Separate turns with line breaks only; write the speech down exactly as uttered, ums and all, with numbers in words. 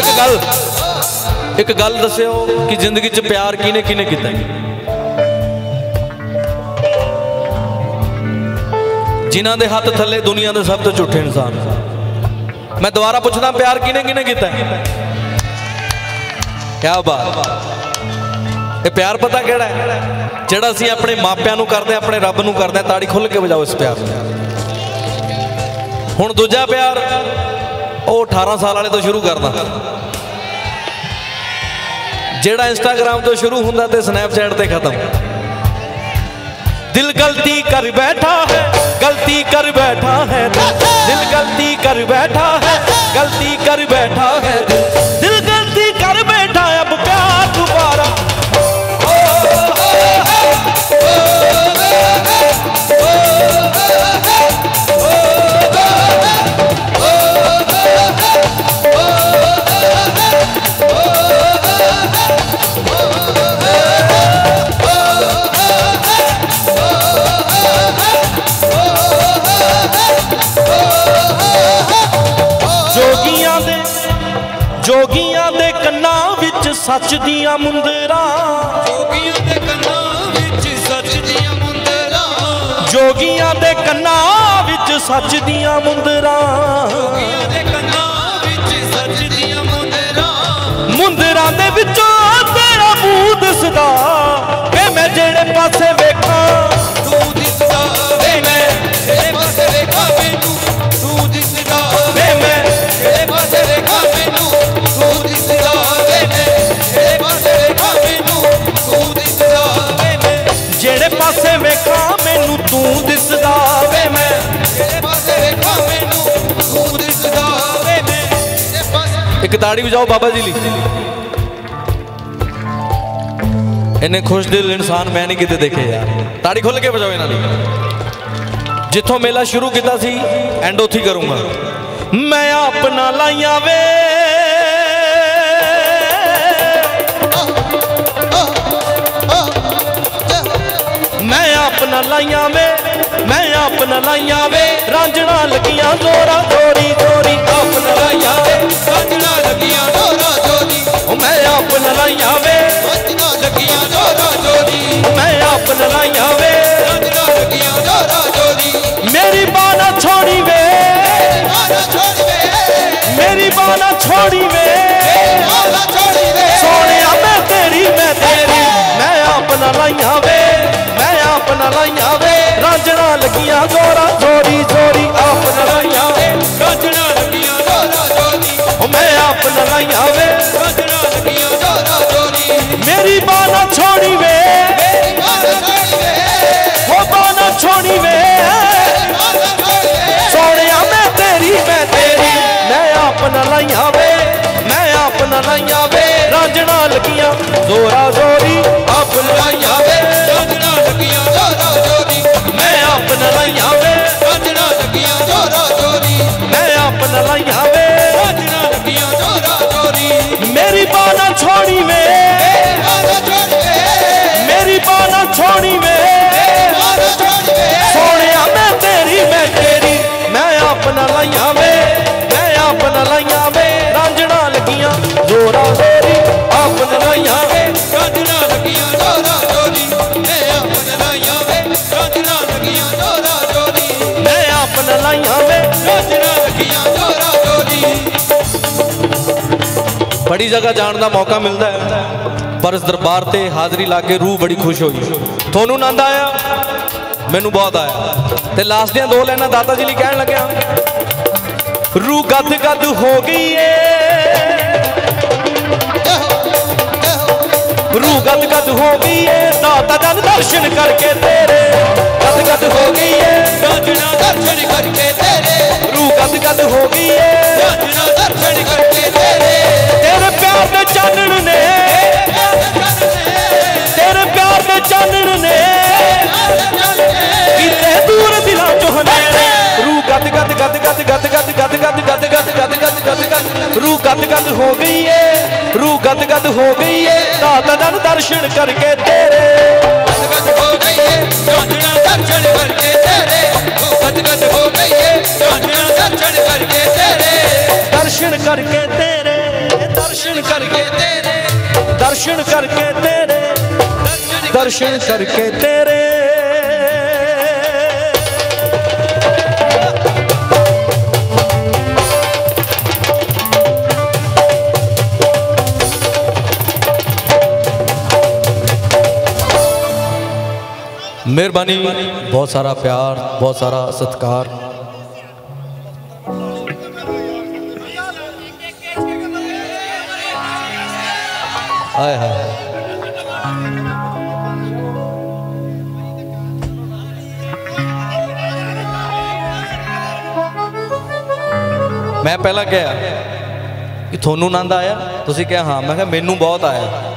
एक गल एक गल दस्यो कि जिंदगी च प्यार किने किने कीता जिन्हां दे हाथ थले दुनिया दे सब तो झूठे इंसान। मैं दोबारा पूछना प्यार किने किने कीता क्या बात। ये प्यार पता केड़ा है जेड़ा असीं अपने मापियां नूं करदे अपने रब नूं करदे। ताड़ी खुल के बजाओ इस प्यार नूं। हुण दूजा प्यार वो अठारह साल वाले तो शुरू करदा जेड़ा इंस्टाग्राम तो शुरू हुंदा ते स्नैपचैट ते खत्म। दिल गलती कर बैठा है गलती कर बैठा है दिल गलती कर बैठा है गलती कर बैठा है दिल गलती कर बैठा है अब प्यार दोबारा। जोगियां दे कन्ना विच सच दियां मुंदरा जोगियां दे कन्ना विच सच दियां मुंदरा जोगियां दे कन्ना विच सच दियां मुंदरा जोगियां दे कन्ना विच सच दियां मुंदरा मुंदरा दे विचों तेरा मुंह दिसदा वे मैं जेड़े पासे वेखां तू दिसदा वे मैं जेड़े पासे वेखां मैनू तू दिसदा वे मैं जेड़े पासे वेखां मैनू जेड़े पासे वेखा मैनू तू दिसदा वे मैं जेड़े पासे वेखा मैनू तू दिसदा वे मैं। एक ताड़ी बजाओ बाबा जी ली। इन्ने खुश दिल इंसान मैं नहीं किते देखे यार। ताड़ी खुल के बजाओ इन्हां दी। जिथों मेला शुरू किया सी एंड उत्थे करूंगा। मैं अपना लाइया वे मैं अपना लाइया वे मैं अपना लाइया वे रांझना लगियां जोरा जोरी जोरी अपना लाइया वे रांझना लगियां जोरा जोरी मैं अपना लाइया वे रांझना लगियां जोरा जोरी मैं अपना लाइया वे रांझना लगियां जोरा जोरी। मेरी बाना छोड़ी वे मेरी बाना छोड़ी वे सोने मैं तेरी मैं तेरी मैं अपना लाइया वे अपना लाइया वे रांझना लगियां जोरा जोरी जोरी अपना लाइया वे रांझना लगियां जोरा जोरी मैं अपना लाइया वे रांझना लगियां जोरा जोरी। मेरी बाना छोड़ी वे वो बाना छोड़ी वे सोने मैं तेरी मैं तेरी मैं अपना लाइया वे मैं अपना लाइया वे रांझना लगियां जोरा जोरी अपना लाइया वे रांझना लगियां जोरा जोरी मैं अपना लाइया वे रांझना लगियां जोरा जोरी मैं अपना लाइया वे रांझना लगियां जोरा जोरी। मेरी बाना छोड़ी वे मेरी बाना छोड़ी वे सोने मैं तेरी मैं तेरी मैं अपना लाइया वे मैं अपना लाइया वे रांझना लगियां जोरा जोरी अपना लाइया वे रांझना लगियां जोरा जोरी मैं अपना लाइया वे रांझना लगियां जोरा जोरी मैं अपना लाइया वे रांझना लगियां जोरा जोरी। बड़ी जगह जाने का मौका मिलता है पर इस दरबार से हाजरी ला के रूह बड़ी खुश हुई। थोनू आनंद आया मैनू बहुत आया। ते लास्ट दियां दो लाइनां दाता जी लिए कहन लग्या। रूह गद गद हो गई है रूह गद गद हो गई है दाता जन दर्शन करके तेरे गद गद हो गई है रांझना दर्शन करके तेरे रूह गद गद हो गई है रांझना दर्शन करके तेरे तेरे प्यार दे चानण ने तेरे प्यार दे चानण ने किते दूर दिलां चों हनेरे रूह गद गद गद गद गद गद गद गद गद गद गद गद गद गद रूह गद गद हो गई है रूह गद गद हो गई है दाता जन दर्शन करके तेरे गद गद हो गई है रांझना दर्शन करके तेरे गद गद हो गई है रांझना दर्शन करके तेरे दर्शन करके तेरे। दर्शन करके तेरे, दर्शन करके तेरे, दर्शन करके तेरे। मेहरबानी, बहुत सारा प्यार, बहुत सारा सत्कार। हाय हाय, मैं पहला कहा कि थोनू आनंद आया, तुसीं कहा हाँ, मैं कहा मैनू बहुत आया।